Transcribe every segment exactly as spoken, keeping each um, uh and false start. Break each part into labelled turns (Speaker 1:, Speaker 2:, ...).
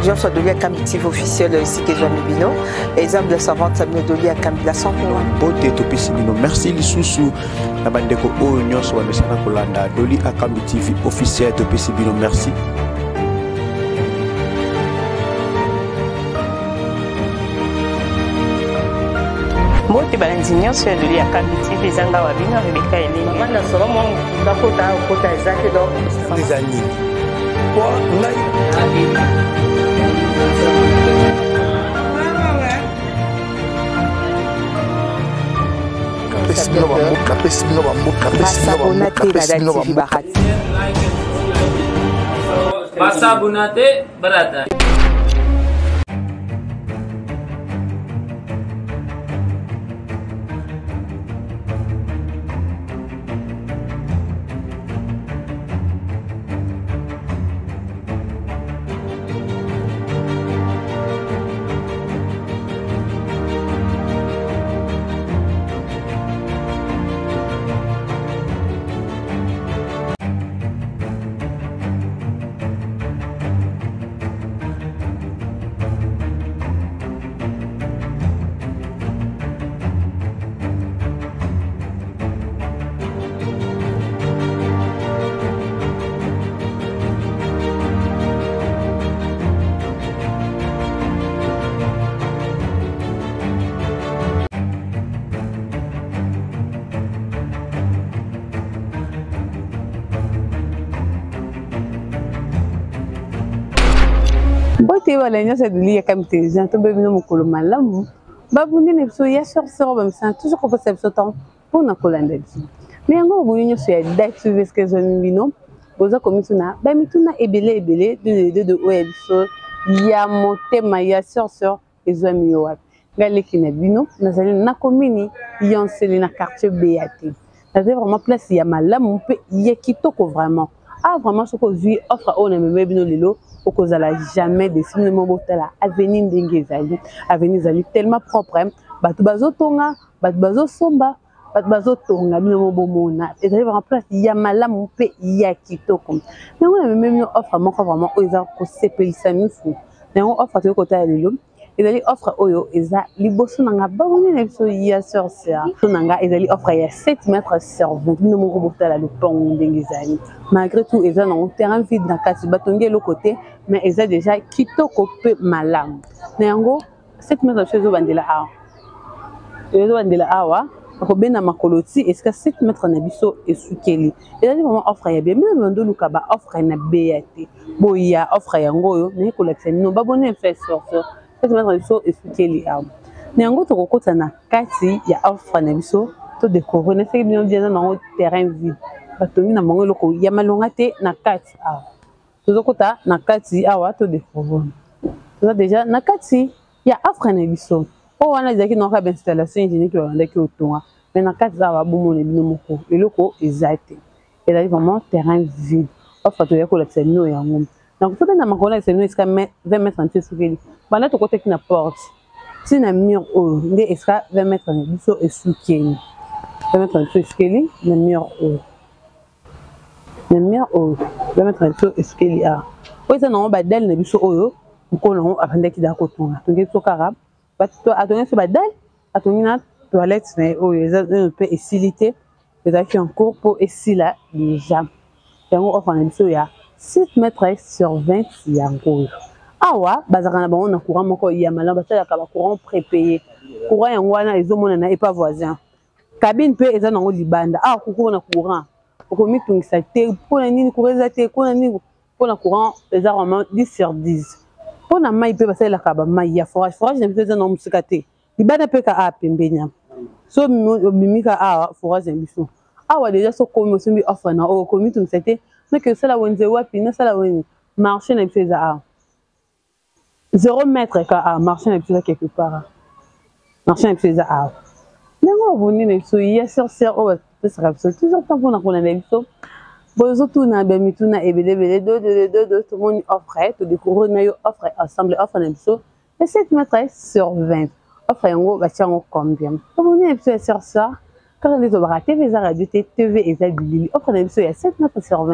Speaker 1: télévision soit donnée à Cambitif officiel ici que Jean Mibino. Exemple de savante, ça me donne à Cambi la cent pour cent.
Speaker 2: Beauté Topé Bino. Merci Lissousou. La bande de Oignon soit Messana Kolanda. Doli à Cambitif officiel Topé Bino. Merci.
Speaker 3: Mbote balanzinyo sur de lia Cambitif ezanga wabino Rebecca Eleni.
Speaker 1: Mana solo mon dakota kota ezake do.
Speaker 2: Les amis. Quoi ngai?
Speaker 4: Pesmino bamuka, pesmino bamuka, pesmino bamuka, pesmino bamuka.
Speaker 5: Masabunate barata.
Speaker 6: Bote wala nyo sa dili ya Cambitif jan to bebino mukolo malamu babu ndine biso ya sur sur bam san toujours ko possible so temps pour na kolanda biso mais ngo bu nyo so ya date suivre ce que zo mbino boza komituna ba mituna ebele ebele de de de o biso ya motema ya sur sur ezo miyo wapi ngale kina bino nazali na komini yonseli na quartier Beate nazali vraiment place ya malamu pe ya kitoko vraiment ah vraiment ce que zui offre on aime bino lelo au cause la jamais des films mobotala avenir ndengezali avenir zali tellement propre batu bazo tonga batu bazo somba batu bazo tonga bino mobomona et ça va en place ya malamu pe ya kitoko mais on aime même offre moko vraiment oza ko sepelisa mifu mais on offre to côté ya lelo ezali offre oyo eza liboso nanga baboni na biso ya sur ça nanga ezali offre ya sept mètres sur vingt bino moko botala le pont ndengezali malgré tout eza na terrain vide na kati batongi le côté mais eza déjà kitoko pe malamu na yango sept mètres sur bandela awa ezo bandela awa ko bena makoloti eska sept mètres na biso esukeli ezali vraiment offre ya bien mais ndo luka ba offre na Beate boya offre yango yo na ko lakisa no babone fait sur ça sept mètres biso esukeli awa na yango to kokota na kati ya offre na biso to découvrir na seki bino bien na terrain vide batongi na mongo loko ya malonga te na kati awa tozokota na kati awa to découvrir toza déjà na kati ya offre na biso o wana ezaki na ka installation ingénieur ki bandaki otonga mais na kati awa bomona bino moko eloko ezate ezali vraiment terrain vide offre to ya ko lakisa bino yango donc to bena makolo lakisa bino eska vingt mètres en sukeli banda to koteki na porte si na mur o nde eska vingt mètres na biso esukeli vingt mètres na biso esukeli na mur o na mur o vingt mètres na biso esukeli a o eza na ba dal na biso oyo mkono apandaki da kotonga tongi to kara bato atongi so ba dal atongi na toilette na oyo eza pe esilité ezaki en cours pour esila déjà yango offre na biso ya sept mètres sur vingt yango awa bazaka na bango na courant moko ya malamu basalaka ba courant prépayé courant yango wana ezomona na epa voisin cabine pe eza nango libanda awa kuku na courant okomitungisa te mpona nini courant eza te mpona nini mpona courant eza vraiment dix sur dix mpona mai pe basalelaka bamai ya forage forage na biso eza na mosika te libanda mpe ka awa pembeni so obimika awa forage na biso awa deja so komi osombi offre na oyo okomitungisa te meke osala wenze wapi nasala weni marché na biso eza awa zéro mètre ka awa marché na biso eza quelque part marché na biso eza awa ndenge oboni na biso ya sur ser oyo pesaka biso toujours temps mpona kolanda biso bozotuna bamituna ebelebele dodododo tomoni offre todécouvrir na yo offre ensemble offre na biso ya sept mètres sur vingt offre yango batia yango combien tomoni na biso ya sur ça kaka nde tobaka tv eza radio te tv eza bilili offre na biso ya sept mètres sur vingt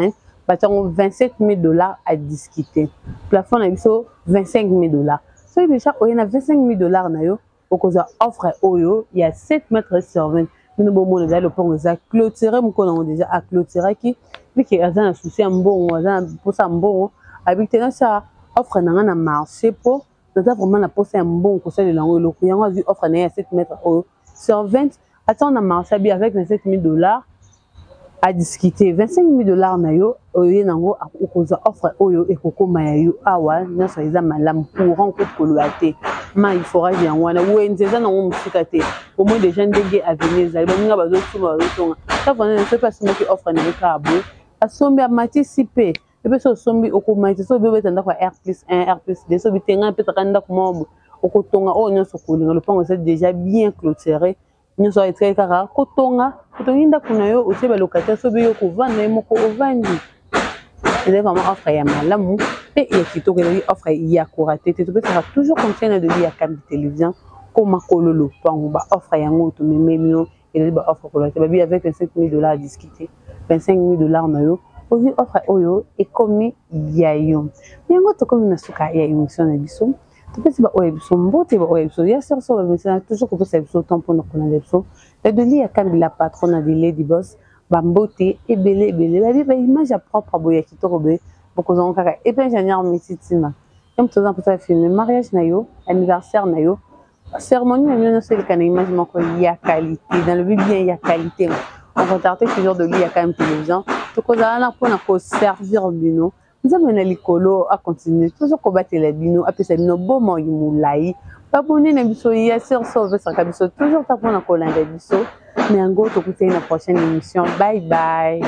Speaker 6: batango vingt-sept mille dollars à discuter. Plafond na biso vingt-cinq mille dollars. So déjà on a vingt-cinq mille dollars na yo, au cause offre oyo, il y a sept mètres sur vingt. Nous bon déjà le pont ça clôturer mon qu'on déjà à clôturer qui vu qu'il y a un souci un bon pour ça un bon avec ça offre na na marché pour nous avons vraiment la poste un bon conseil de langue le client a vu offre na sept mètres sur vingt. Attends on a marché avec vingt-sept mille dollars à discuter vingt-cinq mille dollars na yo oyo nango akoza offre oyo ekoko mayayo awa na so eza malam courant ko koloate ma il faudra bien wana wenzeza nango musikate au moins des gens dégués à venir za ba nga bazo tuma bazo tonga ça vraiment ne fait pas ce qui offre na kabo asombi amaticiper et puis so sombi okomati so bebe tanda kwa R plus un R plus deux so bitenga peut kanda ko okotonga o nyoso kolinga le pont c'est déjà bien clôturé. Nous sommes très carrés. Kotonga, kotonga kuna yo aussi ba locataire so be yo ko vendre moko ovandi. Et vraiment offre ya malamu et ya kitoko li offre ya koraté. Tu peux ça toujours contient de li ya cam télévision comme kololo pango ba offre ya ngoto mememio et ba offre koraté ba bi avec vingt-cinq mille dollars à discuter. vingt-cinq mille dollars na yo. Ozi offre oyo et comme ya yo. Mais ngoto comme na suka ya émission na biso. Tu peux dire ouais ils sont beaux tu vois ils sont il y a sur ça mais toujours que c'est le temps pour nous connaître les choses et de lire quand la patronne de Lady Boss bamboté et belé belé la vie image à propre boya qui tourbe beaucoup en cas et puis ingénieur médecine comme tout ça pour ça film mariage nayo anniversaire nayo cérémonie nayo c'est le canal image manque il y a qualité dans le bien il y a qualité on va tarder toujours de lire quand même télévision tout quoi là pour nous servir bino. Nous avons un écolo à continuer toujours combattre les bino après c'est nos beaux mots moulai pas bonner les biso hier sur sauver sa cabiso toujours tapons la colonne des biso mais en gros tout écouter une prochaine émission bye bye.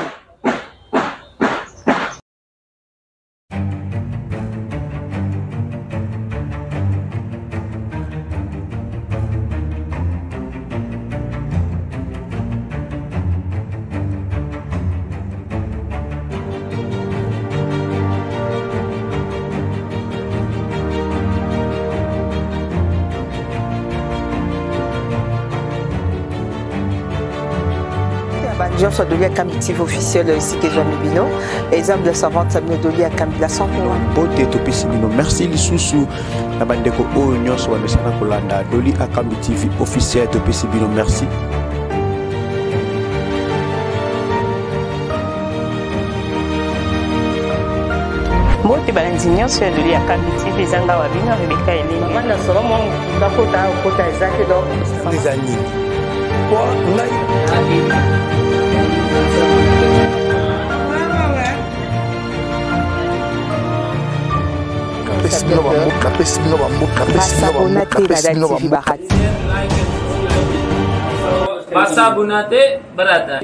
Speaker 1: Soit de l'Iakambitif officiel ici que Jean Bino exemple de savante Samine de l'Iakambi cent
Speaker 2: bote to pesibino merci lisusu na bandeko oyo nyonso wa mesana kolanda doli Akambitif officiel to pesibino merci.
Speaker 3: Mbote balandi nyonso ya de l'Iakambitif ezanga wa bino Rebecca Eleni
Speaker 1: manda solo mo ndakota kota ezaki do
Speaker 4: des années quoi ngai
Speaker 5: Basabunate barata.